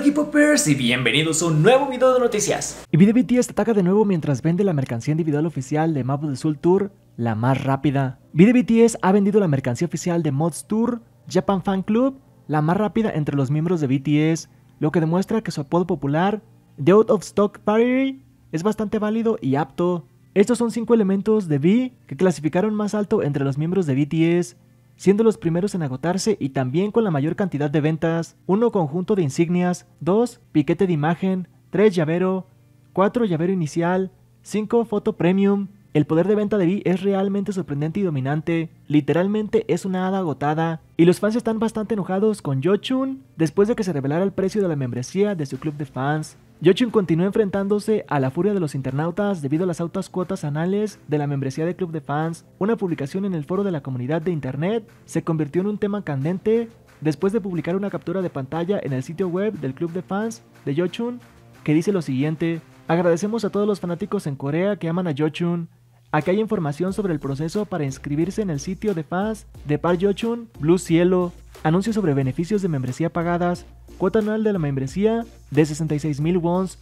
K-Popers y bienvenidos a un nuevo video de noticias. Y V de BTS ataca de nuevo mientras vende la mercancía individual oficial de Map of the Soul Tour, la más rápida. V de BTS ha vendido la mercancía oficial de Mods Tour, Japan Fan Club, la más rápida entre los miembros de BTS, lo que demuestra que su apodo popular, The Out of Stock Party, es bastante válido y apto. Estos son 5 elementos de V que clasificaron más alto entre los miembros de BTS, siendo los primeros en agotarse y también con la mayor cantidad de ventas. 1 conjunto de insignias, 2 piquete de imagen, 3 llavero, 4 llavero inicial, 5 foto premium. El poder de venta de V es realmente sorprendente y dominante, literalmente es una hada agotada, y los fans están bastante enojados con Yeochun después de que se revelara el precio de la membresía de su club de fans. Yeochun continúa enfrentándose a la furia de los internautas debido a las altas cuotas anuales de la membresía de club de fans. Una publicación en el foro de la comunidad de internet se convirtió en un tema candente después de publicar una captura de pantalla en el sitio web del club de fans de Yeochun que dice lo siguiente: agradecemos a todos los fanáticos en Corea que aman a Yeochun. Aquí hay información sobre el proceso para inscribirse en el sitio de fans de Park Yeochun, Blue Cielo. Anuncios sobre beneficios de membresía pagadas. Cuota anual de la membresía de 66,000 wons,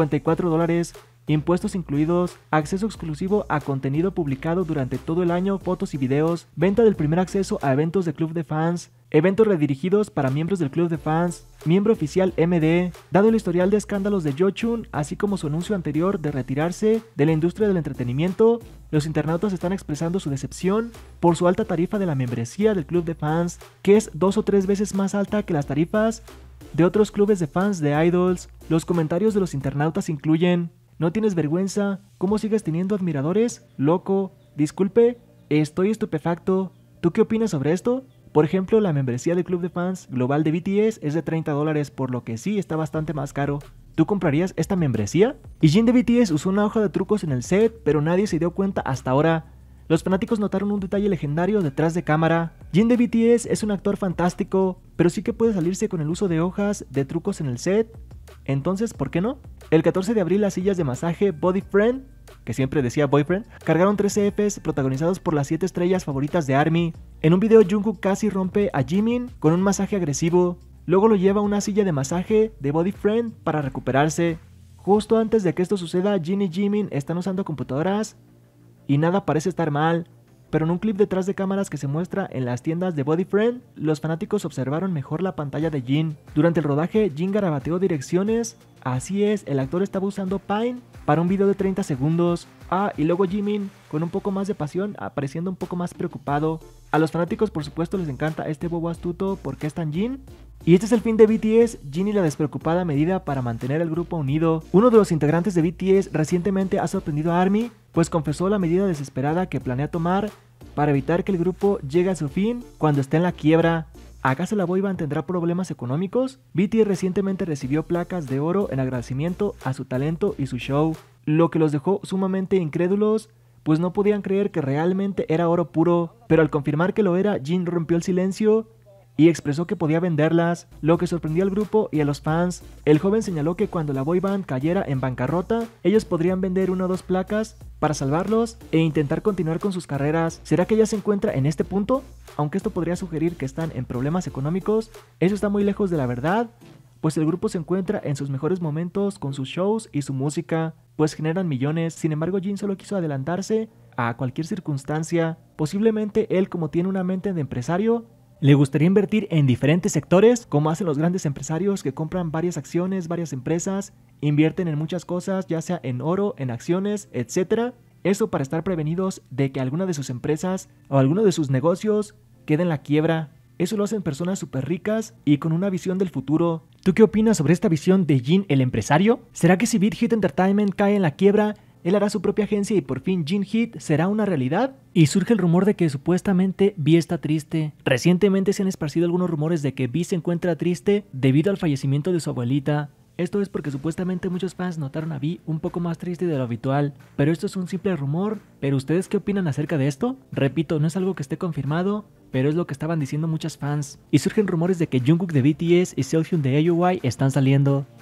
$54. Impuestos incluidos. Acceso exclusivo a contenido publicado durante todo el año, fotos y videos. Venta del primer acceso a eventos de club de fans. Eventos redirigidos para miembros del club de fans. Miembro oficial MD. Dado el historial de escándalos de Yeochun, así como su anuncio anterior de retirarse de la industria del entretenimiento, los internautas están expresando su decepción por su alta tarifa de la membresía del club de fans, que es 2 o 3 veces más alta que las tarifas de otros clubes de fans de idols. Los comentarios de los internautas incluyen: ¿no tienes vergüenza? ¿Cómo sigues teniendo admiradores? Loco. Disculpe, estoy estupefacto. ¿Tú qué opinas sobre esto? Por ejemplo, la membresía del club de fans global de BTS es de $30, por lo que sí está bastante más caro. ¿Tú comprarías esta membresía? Y Jin de BTS usó una hoja de trucos en el set, pero nadie se dio cuenta hasta ahora. Los fanáticos notaron un detalle legendario detrás de cámara. Jin de BTS es un actor fantástico, pero sí que puede salirse con el uso de hojas de trucos en el set. Entonces, ¿por qué no? El 14 de abril las sillas de masaje Body Friend, que siempre decía Boyfriend, cargaron 13 Fs protagonizados por las 7 estrellas favoritas de ARMY. En un video Jungkook casi rompe a Jimin con un masaje agresivo, luego lo lleva a una silla de masaje de Body Friend para recuperarse. Justo antes de que esto suceda, Jin y Jimin están usando computadoras y nada parece estar mal, pero en un clip detrás de cámaras que se muestra en las tiendas de Body Friend, los fanáticos observaron mejor la pantalla de Jin. Durante el rodaje, Jin garabateó direcciones. Así es, el actor estaba usando Pine para un video de 30 segundos. Y luego Jimin, con un poco más de pasión, apareciendo un poco más preocupado. A los fanáticos por supuesto les encanta este bobo astuto porque es tan Jin. Y este es el fin de BTS, Jin y la despreocupada medida para mantener el grupo unido. Uno de los integrantes de BTS recientemente ha sorprendido a ARMY, pues confesó la medida desesperada que planea tomar para evitar que el grupo llegue a su fin cuando esté en la quiebra. ¿Acaso la boyband tendrá problemas económicos? BTS recientemente recibió placas de oro en agradecimiento a su talento y su show, lo que los dejó sumamente incrédulos, pues no podían creer que realmente era oro puro, pero al confirmar que lo era, Jin rompió el silencio y expresó que podía venderlas, lo que sorprendió al grupo y a los fans. El joven señaló que cuando la boyband cayera en bancarrota, ellos podrían vender 1 o 2 placas para salvarlos e intentar continuar con sus carreras. ¿Será que ya se encuentra en este punto? Aunque esto podría sugerir que están en problemas económicos, eso está muy lejos de la verdad, pues el grupo se encuentra en sus mejores momentos con sus shows y su música, pues generan millones. Sin embargo, Jin solo quiso adelantarse a cualquier circunstancia. Posiblemente él, como tiene una mente de empresario, le gustaría invertir en diferentes sectores, como hacen los grandes empresarios que compran varias acciones, varias empresas, invierten en muchas cosas, ya sea en oro, en acciones, etc. Eso para estar prevenidos de que alguna de sus empresas o alguno de sus negocios quede en la quiebra. Eso lo hacen personas súper ricas y con una visión del futuro. ¿Tú qué opinas sobre esta visión de Jin el empresario? ¿Será que si Big Hit Entertainment cae en la quiebra, él hará su propia agencia y por fin Jin Hit será una realidad? Y surge el rumor de que supuestamente V está triste. Recientemente se han esparcido algunos rumores de que V se encuentra triste debido al fallecimiento de su abuelita. Esto es porque supuestamente muchos fans notaron a V un poco más triste de lo habitual, pero esto es un simple rumor. ¿Pero ustedes qué opinan acerca de esto? Repito, no es algo que esté confirmado, pero es lo que estaban diciendo muchos fans. Y surgen rumores de que Jungkook de BTS y Seolhyun de AOI están saliendo.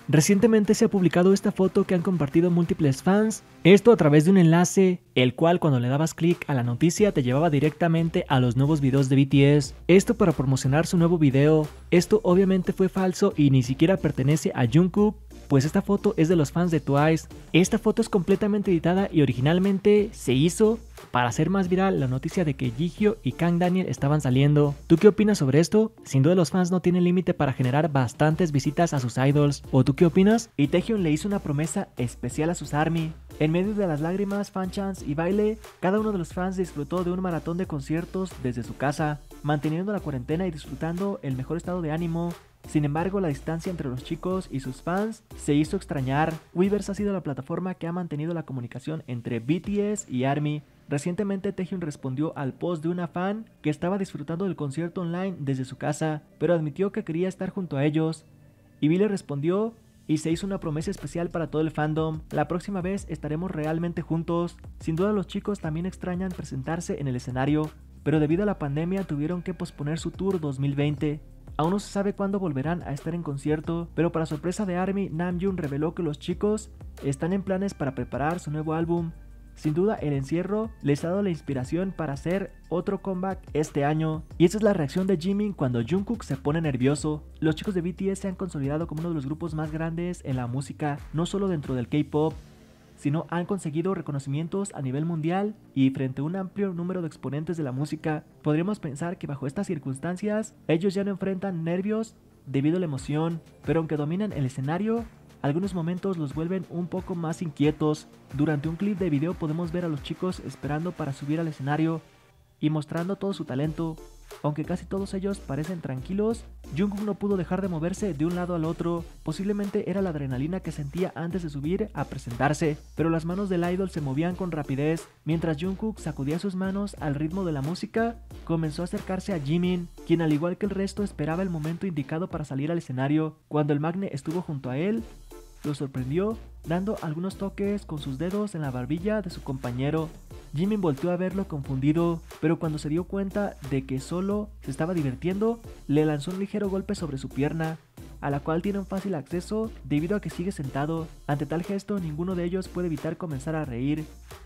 Recientemente se ha publicado esta foto que han compartido múltiples fans, esto a través de un enlace, el cual cuando le dabas clic a la noticia te llevaba directamente a los nuevos videos de BTS, esto para promocionar su nuevo video. Esto obviamente fue falso y ni siquiera pertenece a Jungkook, pues esta foto es de los fans de Twice. Esta foto es completamente editada y originalmente se hizo para hacer más viral la noticia de que Jihyo y Kang Daniel estaban saliendo. ¿Tú qué opinas sobre esto? Sin duda los fans no tienen límite para generar bastantes visitas a sus idols. ¿O tú qué opinas? Y Taehyung le hizo una promesa especial a sus ARMY. En medio de las lágrimas, fanchants y baile, cada uno de los fans disfrutó de un maratón de conciertos desde su casa, manteniendo la cuarentena y disfrutando el mejor estado de ánimo. Sin embargo, la distancia entre los chicos y sus fans se hizo extrañar. Weverse ha sido la plataforma que ha mantenido la comunicación entre BTS y ARMY. Recientemente Taehyung respondió al post de una fan que estaba disfrutando del concierto online desde su casa, pero admitió que quería estar junto a ellos. Y V le respondió y se hizo una promesa especial para todo el fandom. La próxima vez estaremos realmente juntos. Sin duda los chicos también extrañan presentarse en el escenario, pero debido a la pandemia tuvieron que posponer su tour 2020. Aún no se sabe cuándo volverán a estar en concierto, pero para sorpresa de ARMY, Namjoon reveló que los chicos están en planes para preparar su nuevo álbum. Sin duda el encierro les ha dado la inspiración para hacer otro comeback este año. Y esa es la reacción de Jimin cuando Jungkook se pone nervioso. Los chicos de BTS se han consolidado como uno de los grupos más grandes en la música, no solo dentro del K-pop, sino han conseguido reconocimientos a nivel mundial y frente a un amplio número de exponentes de la música. Podríamos pensar que bajo estas circunstancias ellos ya no enfrentan nervios debido a la emoción, pero aunque dominan el escenario, algunos momentos los vuelven un poco más inquietos. Durante un clip de video podemos ver a los chicos esperando para subir al escenario y mostrando todo su talento. Aunque casi todos ellos parecen tranquilos, Jungkook no pudo dejar de moverse de un lado al otro. Posiblemente era la adrenalina que sentía antes de subir a presentarse, pero las manos del idol se movían con rapidez. Mientras Jungkook sacudía sus manos al ritmo de la música, comenzó a acercarse a Jimin, quien al igual que el resto esperaba el momento indicado para salir al escenario. Cuando el magne estuvo junto a él, lo sorprendió, dando algunos toques con sus dedos en la barbilla de su compañero. Jimin volteó a verlo confundido, pero cuando se dio cuenta de que solo se estaba divirtiendo, le lanzó un ligero golpe sobre su pierna, a la cual tiene un fácil acceso debido a que sigue sentado. Ante tal gesto, ninguno de ellos puede evitar comenzar a reír.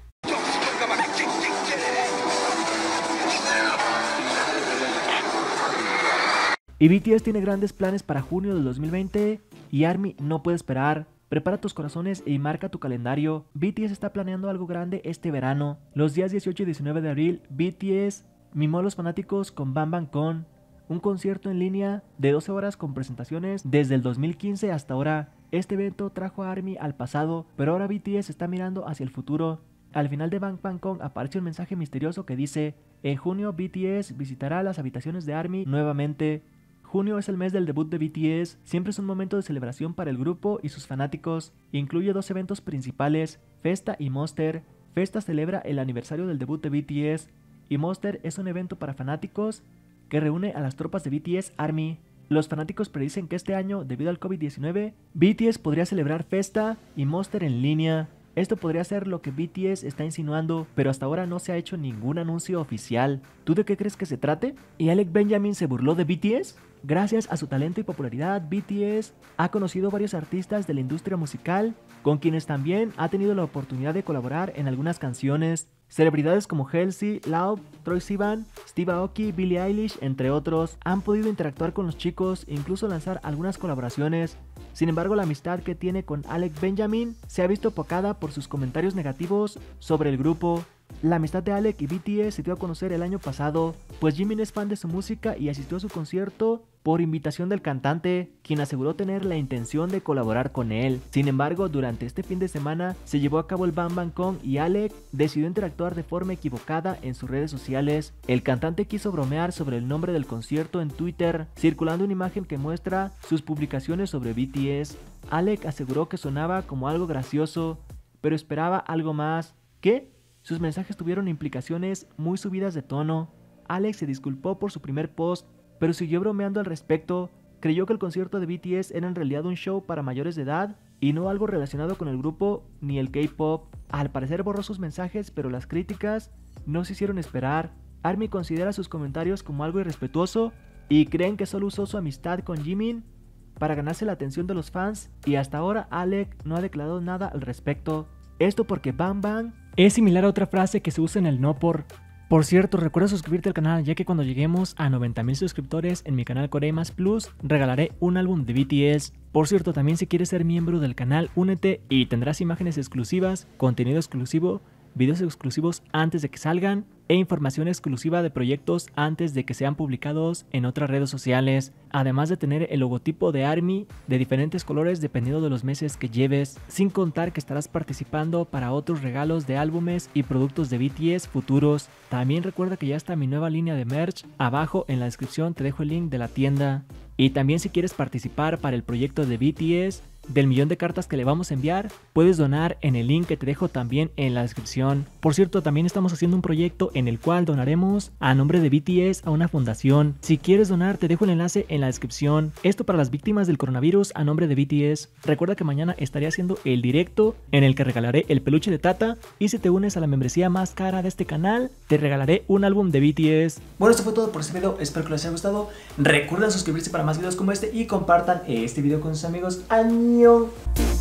Y BTS tiene grandes planes para junio del 2020 y ARMY no puede esperar. Prepara tus corazones y marca tu calendario. BTS está planeando algo grande este verano. Los días 18 y 19 de abril, BTS mimó a los fanáticos con Bang Bang Con, un concierto en línea de 12 horas con presentaciones desde el 2015 hasta ahora. Este evento trajo a ARMY al pasado, pero ahora BTS está mirando hacia el futuro. Al final de Bang Bang Con aparece un mensaje misterioso que dice: en junio BTS visitará las habitaciones de ARMY nuevamente. Junio es el mes del debut de BTS, siempre es un momento de celebración para el grupo y sus fanáticos. Incluye dos eventos principales, Festa y Monster. Festa celebra el aniversario del debut de BTS y Monster es un evento para fanáticos que reúne a las tropas de BTS ARMY. Los fanáticos predicen que este año, debido al COVID-19, BTS podría celebrar Festa y Monster en línea. Esto podría ser lo que BTS está insinuando, pero hasta ahora no se ha hecho ningún anuncio oficial. ¿Tú de qué crees que se trate? ¿Y Alec Benjamin se burló de BTS? Gracias a su talento y popularidad, BTS ha conocido varios artistas de la industria musical, con quienes también ha tenido la oportunidad de colaborar en algunas canciones. Celebridades como Halsey, Lauv, Troye Sivan, Steve Aoki, Billie Eilish, entre otros, han podido interactuar con los chicos e incluso lanzar algunas colaboraciones. Sin embargo, la amistad que tiene con Alec Benjamin se ha visto opacada por sus comentarios negativos sobre el grupo. La amistad de Alec y BTS se dio a conocer el año pasado, pues Jimin es fan de su música y asistió a su concierto por invitación del cantante, quien aseguró tener la intención de colaborar con él. Sin embargo, durante este fin de semana se llevó a cabo el Bang Bang Con y Alec decidió interactuar de forma equivocada en sus redes sociales. El cantante quiso bromear sobre el nombre del concierto en Twitter, circulando una imagen que muestra sus publicaciones sobre BTS. Alec aseguró que sonaba como algo gracioso, pero esperaba algo más. ¿Qué? Sus mensajes tuvieron implicaciones muy subidas de tono. Alex se disculpó por su primer post, pero siguió bromeando al respecto. Creyó que el concierto de BTS era en realidad un show para mayores de edad y no algo relacionado con el grupo ni el K-pop. Al parecer borró sus mensajes, pero las críticas no se hicieron esperar. ARMY considera sus comentarios como algo irrespetuoso y creen que solo usó su amistad con Jimin para ganarse la atención de los fans y hasta ahora Alec no ha declarado nada al respecto. Esto porque Bang Bang es similar a otra frase que se usa en el no por. Por cierto, recuerda suscribirte al canal, ya que cuando lleguemos a 90,000 suscriptores en mi canal Coremas Plus, regalaré un álbum de BTS. Por cierto, también si quieres ser miembro del canal, únete y tendrás imágenes exclusivas, contenido exclusivo, videos exclusivos antes de que salgan e información exclusiva de proyectos antes de que sean publicados en otras redes sociales, además de tener el logotipo de ARMY de diferentes colores dependiendo de los meses que lleves, sin contar que estarás participando para otros regalos de álbumes y productos de BTS futuros. También recuerda que ya está mi nueva línea de merch, abajo en la descripción te dejo el link de la tienda. Y también si quieres participar para el proyecto de BTS, del millón de cartas que le vamos a enviar, puedes donar en el link que te dejo también en la descripción. Por cierto, también estamos haciendo un proyecto en el cual donaremos a nombre de BTS a una fundación. Si quieres donar, te dejo el enlace en la descripción. Esto para las víctimas del coronavirus a nombre de BTS. Recuerda que mañana estaré haciendo el directo en el que regalaré el peluche de Tata, y si te unes a la membresía más cara de este canal, te regalaré un álbum de BTS. Bueno, esto fue todo por este video, espero que les haya gustado. Recuerden suscribirse para más videos como este y compartan este video con sus amigos. ¡Añón!